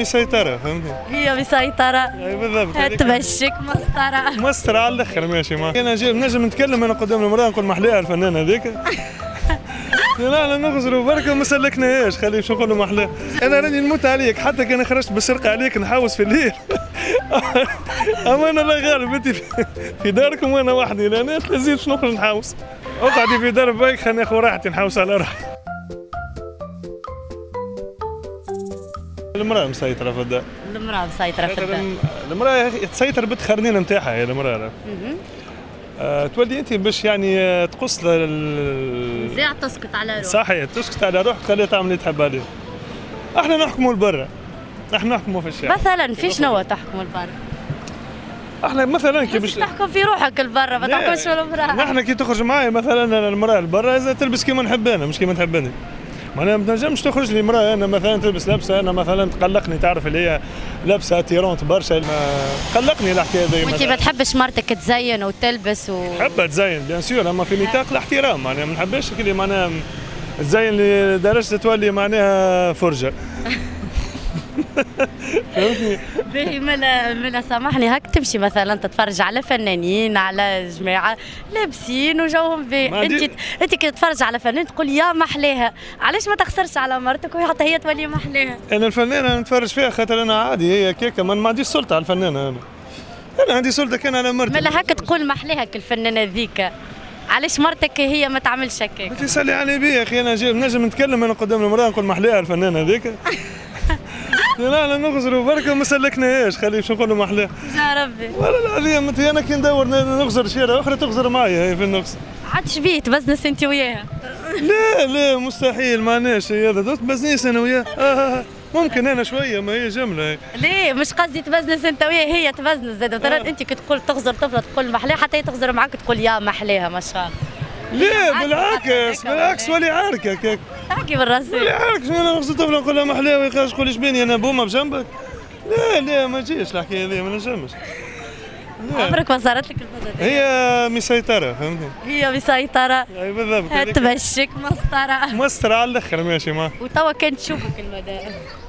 مسيطرة فهمتني؟ هي مسيطرة. اي بالضبط. تمشيك مسطرة. مسطرة على الاخر ماشي معاك. انا نجم نتكلم انا قدام المرأة نقول محلاها الفنانة هذيك. لا نغزروا بركة وما سلكناهاش خلي باش نقولوا محلاها. انا راني نموت عليك حتى كان خرجت بالسرقة عليك نحوس في الليل. اما انا لا غالب انت في داركم وانا وحدي لا تلزيم باش نخرج نحوس. اقعدي في دار بايك خليني ناخذ راحتي نحوس على روحي. المرأة مسيطرة في الدار. المرأة مسيطرة في الدار. المرأة تسيطر بالتخرنين نتاعها هي المرأة. تولي انت باش يعني تقص نزاع تسكت على روحك. صحيح تسكت على روحك تخليها تعمل اللي تحب عليه. احنا نحكموا لبرا. احنا نحكموا في الشارع. مثلا في شنو تحكموا لبرا؟ احنا مثلا كي باش تحكم في روحك لبرا ما تحكمش في المرأة. نحن كي تخرج معايا مثلا المرأة لبرا اذا تلبس كيما نحب انا مش كيما تحب انت. معناها ما تنجمش تخرج لي مرأة انا مثلا تلبس لابسه انا مثلا تقلقني تعرف اللي هي لابسه تيرونت برشا تقلقني الحكايه هذه. وانت ما تحبش مرتك تزين وتلبس نحبها تزين بيان سور اما في نطاق الاحترام معناها ما نحبش اللي معناها تزين لدرجه تولي معناها فرجه. فهمتني؟ باهي ملا سامحني هاك تمشي مثلا تتفرج على فنانين على جماعه لابسين وجوهم باهي انت كي تتفرج على فنان تقول يا محلاها علاش ما تخسرش على مرتك وحتى هي تولي محلاها. انا الفنانه نتفرج فيها خاطر انا عادي هي كيكه ما عنديش سلطه على الفنانه انا عندي سلطه كان على مرتي. ملا هاك تقول محلاها الفنانه ذيك علاش مرتك هي ما تعملش هكاك؟ ما تسالي علي بيا يا اخي انا نجم نتكلم انا قدام المراه نقول محلاها الفنانه هذيك. لا نغزروا بركة وما سلكناهاش خلي باش نقولوا محلاها. يا ربي. والله العظيم انت انا كي ندور نغزر شيره اخرى تغزر معايا هي في النقص. عاد شبيه تبزنس انت وياها؟ لا مستحيل معناش هذا تبزنيس انا وياها. ممكن انا شويه ما هي جمله. ليه مش قصدي تبزنس انت وياها هي تبزنس زاد ترى انت كي تقول تغزر طفله تقول محلاها حتى هي تغزر معاك تقول يا محلاها ما شاء الله. لا بالعكس ولي عاركه احكي بالراس ولي عارك انا نغزر طفله نقول لها محلاها ويخرج تقول ايش بيني انا بومه بجنبك. لا ما تجيش الحكايه هذه ما نجمش. عمرك ما صارت لك الفضل؟ هي مسيطرة فهمتني؟ هي مسيطرة. اي بالضبط. تمشيك مسطرة. مسطرة على الاخر ماشي معاك. وتوا كان تشوفك المدى.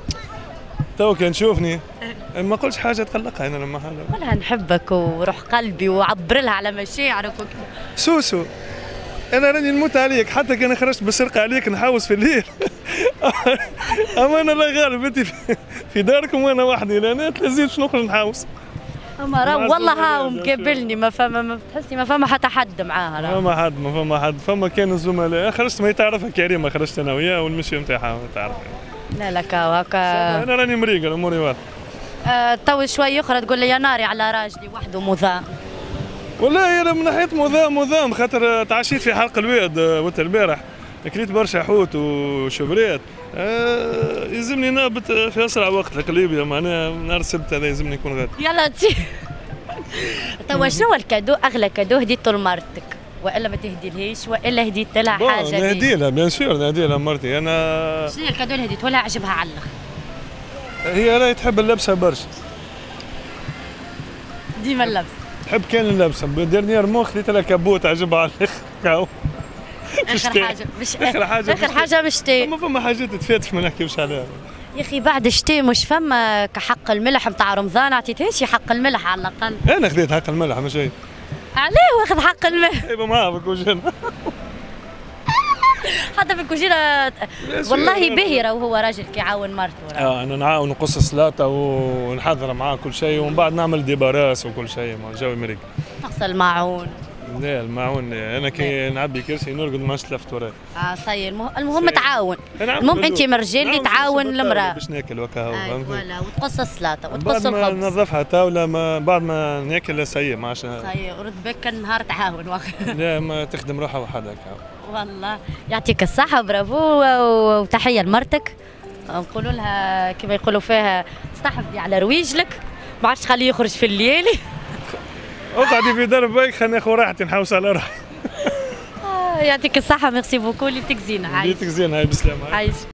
توا كان تشوفني ما قلتش حاجة تقلقها انا لما حاجة. قولها نحبك وروح قلبي وعبر لها على مشاعرك سوسو انا راني نموت عليك حتى كان خرجت بالسرقة عليك نحوس في الليل. اما انا لا غالب انت في داركم وانا وحدي لا تلزيم باش نخرج نحوس. اما والله هاو مقابلني ما تحسي ما فما حتى حد معاها ما فما حد فما كان الزملاء خرجت ما تعرفها كريمه خرجت انا وياها والمشي نتاعها تعرف. لا كاو هكا انا راني مريقل اموري واضحه. تو شوي اخرى تقول لي يا ناري على راجلي وحده مذام. والله انا من ناحيه مذام خاطر تعشيت في حلق الواد وقت البارح اكليت برشا حوت وشبريت. يلزمني نهبط في اسرع وقت لقليبيا معناها نهار السبت هذا يلزمني يكون غادي. يلا توا شنو الكادو اغلى كادو هديته لمرتك والا ما تهديلهاش والا هديت لها حاجه؟ نهدي لها بيان سور نهدي لها مرتي انا. شنو الكادو اللي هديته لها عجبها على الاخر؟ هي راهي تحب اللبسه برشا. ديما اللبسه. تحب كان اللبسه ديرنيير مو خديت لها كابوت عجبها على الاخر. اخر حاجه مش تي. ما فما حاجات تفاتش ما نحكيوش عليها. يا اخي بعد الشتاء مش فما كحق الملح نتاع رمضان عطيتهاش حق الملح على الاقل. انا خذيت حق الملح مش هي. علاه واخذ حق الملح؟ يبقى معاه في الكوجينه. حتى في الكوجينه والله باهي راهو هو راجل كيعاون مرته. انا نعاون نقص السلاطه ونحضر معاه كل شيء ومن بعد نعمل ديباراس وكل شيء مع الجو مريق. تغسل الماعون. لا الماعون انا كي نعبي كرسي نرقد ما تلفت وراي. صاير المهم تعاون. المهم انت من الرجال اللي تعاون المراه. باش ناكل وكا فوالا وتقص السلاطه وتقص الخبز. بعد ما نظفها طاوله بعد ما ناكل سيء ما عادش. صحيح ورد بك النهار تعاون. لا ما تخدم روحها وحدها. والله يعطيك الصحه برافو وتحيه لمرتك. نقولوا لها كما يقولوا فيها استحفظي على رواجلك ما عادش خليه يخرج في الليالي. اقعدي في دار بايك خليني ناخذ راحتي نحوس على روحي. يعطيك الصحة ميرسي بوكو اللي بتك زينة. اللي بتك زينة هاي بسلامة. عايش.